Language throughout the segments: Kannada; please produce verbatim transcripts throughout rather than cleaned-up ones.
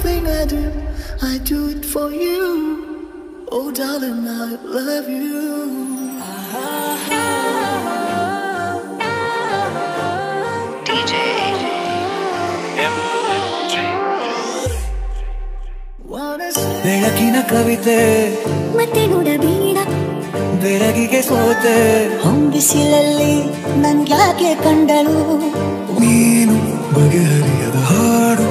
everything I do, I do it for you. Oh darling, I love you. D J ಬೆಳಕಿನ ಕವಿತೆ ಮತ್ತೆ ನೋಡಬೇಡ ಬೆಳಗಿಗೆ ಸೋತೆ ಹೊಂಬಿಸಿಲಲ್ಲಿ ನಂಗ್ಯಾಕೆ ಕಂಡಳು ನೀನು ಬಗೆಹರಿಯದ ಹಾಡು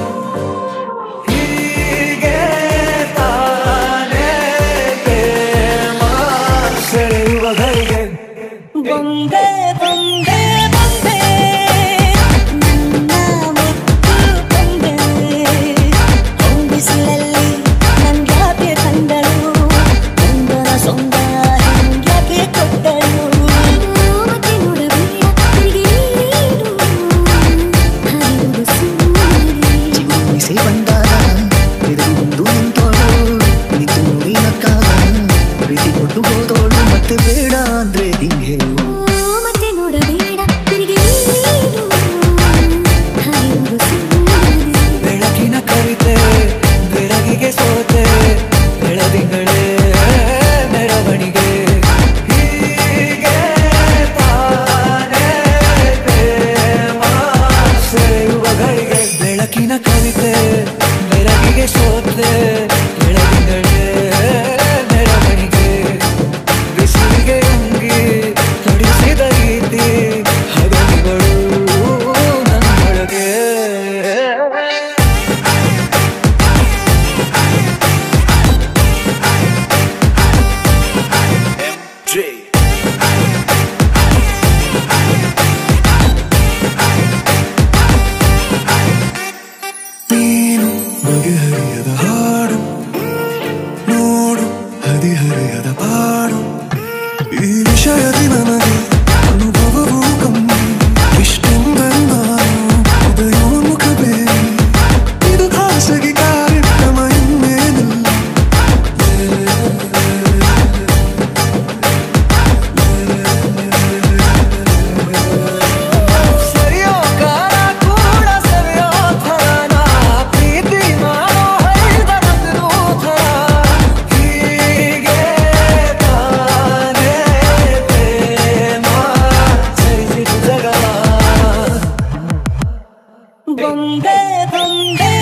ಹೀಗೆ ತಾನೇ ಪ್ರೇಮ ಸೆಳೆಯುವ ಗಳಿಗೆ ಬಂದೆ ಬಂದೆ ಬಂದೆ ನನ್ನ ಮುತ್ತು ಬಂದೆ ಹೊಂಬಿಸಿಲಲ್ಲಿ ನಂಗ್ಯಾಕೆ ಕಂಡಳು ಒಂದರ ಸೊಂದ ಹೆಂಗ್ಯಾಕೆ ಕೊಟ್ಟಳು ಮತ್ತೆ ನೋಡಬೇಡ ತಿರುಗಿ ಹರಿಯುವ ಚಿಗುರಿಸಿ ಬಂದಾಗ ಎದುರು ನಿಂತೋಳು ನಿಂತು ನೋಡಿನಕ್ಕಾಗ ಪ್ರೀತಿ ಕೊಟ್ಟು ಹೋದೋಳು ಮತ್ತೆ ಬೇಡ ಅಂದ್ರೆ ಹಿಂಗೆ ಹೇಳು ಮತ್ತೆ ನೋಡಬೇಡ ತಿರುಗಿ ಹರಿಯುವ ಬೆಳಕಿನ ಕವಿತೆ ಬೆಳಗಿಗೆ ಸೋತೆ ಬೆಳದಿಂಗಳೇ ಮೆರವಣಿಗೆ ಹೀಗೆ ತಾನೇ ಪ್ರೇಮ ಸೆಳೆಯುವ ಗಳಿಗೆ ಬೆಳಕಿನ ಕವಿತೆ ಬೆಳಗಿಗೆ ಸೋತೆ ಬೆಳದಿಂಗಳೇ ಮೆರವಣಿಗೆ ಬಿಸಿಲಿಗೆ ಅಂಗಿ ತೊಡಿಸಿದ ರೀತಿ ಹಗಲಿಗಳು ನನ್ನೊಳಗೆ ನೀನು ಬಗೆಹರಿಯದ ಹಾಡು ನೋಡು ಹದಿಹರೆಯದ ಪಾಡು ಈ ವಿಷಯದಿ ನನಗೆ ಅನುಭವವೂ ಕಮ್ಮಿ ಇಷ್ಟೆಂದರೆ ನಾನು ಹೃದಯೋನ್ಮುಖ ಬೇರೆ ಇದು ಖಾಸಗಿ ಕಾರ್ಯಕ್ರಮ ಇನ್ನೇನಿಲ್ಲ ಸರಿಯೋ ಕಾಲ ಕೂಡ ಸರಿಯೋ ಥರನ ಪ್ರೀತಿ ಮಾಡೋ ಹೈದರದ್ರು ಥರ ಹೀಗೆ ತಾನೇ ಪ್ರೇಮ ಸರಿಸಿತು ಜಗವ ಬಂದೆ ಬಂದೆ